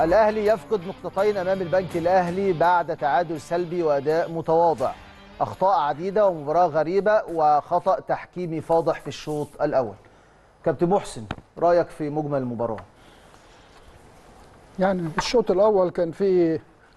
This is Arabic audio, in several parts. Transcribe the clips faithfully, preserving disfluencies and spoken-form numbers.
الأهلي يفقد نقطتين أمام البنك الأهلي بعد تعادل سلبي وأداء متواضع. أخطاء عديدة ومباراة غريبة وخطأ تحكيمي فاضح في الشوط الأول. كابتن محسن، رأيك في مجمل المباراة؟ يعني الشوط الأول كان فيه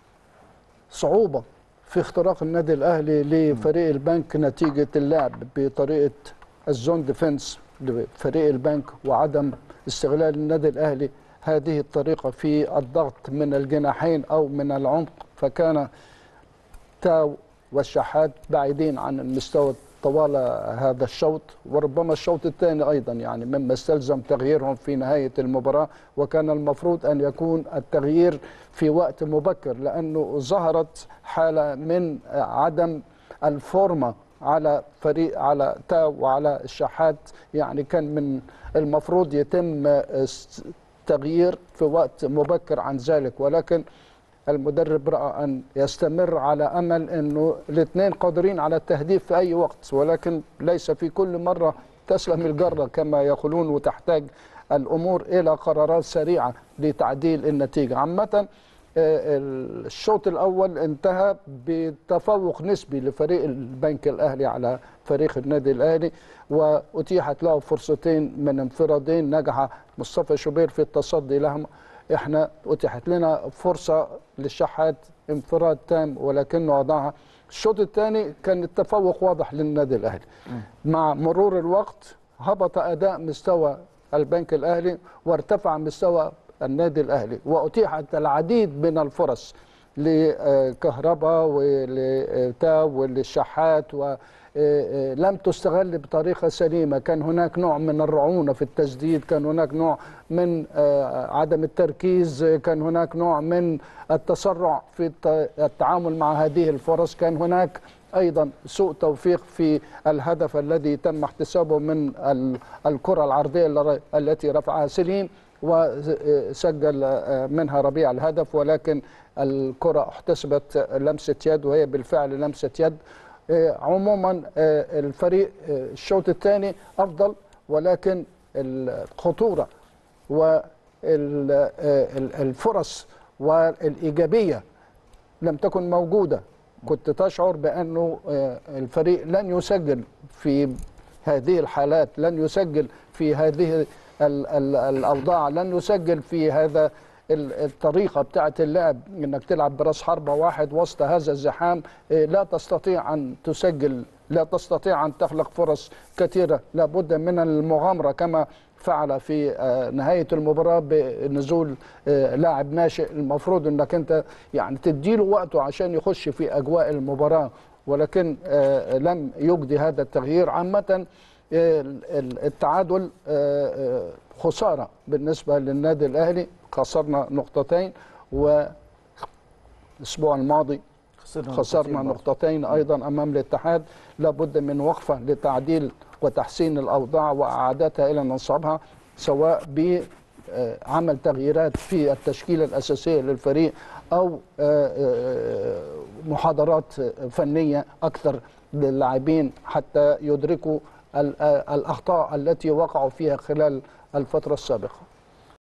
صعوبة في اختراق النادي الأهلي لفريق البنك نتيجة اللعب بطريقة الزون ديفنس لفريق البنك وعدم استغلال النادي الأهلي هذه الطريقة في الضغط من الجناحين أو من العمق، فكان تاو والشحات بعيدين عن المستوى طوال هذا الشوط، وربما الشوط الثاني أيضا يعني مما استلزم تغييرهم في نهاية المباراة، وكان المفروض أن يكون التغيير في وقت مبكر لأنه ظهرت حالة من عدم الفورمة على فريق على تاو وعلى الشحات. يعني كان من المفروض يتم تغيير في وقت مبكر عن ذلك، ولكن المدرب رأى أن يستمر على أمل أنه الاثنين قادرين على التهديف في أي وقت، ولكن ليس في كل مرة تسلم الجرة كما يقولون، وتحتاج الأمور إلى قرارات سريعة لتعديل النتيجة. عامة الشوط الأول انتهى بتفوق نسبي لفريق البنك الأهلي على فريق النادي الأهلي، وأتيحت له فرصتين من انفرادين نجح مصطفى شوبير في التصدي لهم. احنا أتيحت لنا فرصة للشحات انفراد تام ولكنه وضعها. الشوط الثاني كان التفوق واضح للنادي الأهلي. مع مرور الوقت هبط أداء مستوى البنك الأهلي وارتفع مستوى النادي الأهلي، وأتيحت العديد من الفرص لكهربا ولتاو وللشحات ولم تستغل بطريقة سليمة. كان هناك نوع من الرعونة في التسديد، كان هناك نوع من عدم التركيز، كان هناك نوع من التسرع في التعامل مع هذه الفرص، كان هناك أيضا سوء توفيق في الهدف الذي تم احتسابه من الكرة العرضية التي رفعها سليم وسجل منها ربيع الهدف، ولكن الكرة احتسبت لمسة يد وهي بالفعل لمسة يد. عموما الفريق الشوط الثاني أفضل، ولكن الخطورة والفرص والإيجابية لم تكن موجودة. كنت تشعر بأنه الفريق لن يسجل في هذه الحالات، لن يسجل في هذه الأوضاع، لن يسجل في هذا الطريقة بتاعة اللعب، انك تلعب براس حربة واحد وسط هذا الزحام. لا تستطيع ان تسجل، لا تستطيع ان تخلق فرص كثيرة. لابد من المغامرة كما فعل في نهاية المباراة بنزول لاعب ناشئ. المفروض انك انت يعني تديله وقته عشان يخش في اجواء المباراة، ولكن لم يجدي هذا التغيير. عامة التعادل خسارة بالنسبة للنادي الأهلي، خسرنا نقطتين، والأسبوع الماضي خسرنا نقطتين أيضا أمام الاتحاد. لابد من وقفة لتعديل وتحسين الأوضاع وإعادتها إلى نصابها، سواء بعمل تغييرات في التشكيلة الأساسية للفريق أو محاضرات فنية أكثر للاعبين حتى يدركوا الأخطاء التي وقعوا فيها خلال الفترة السابقة.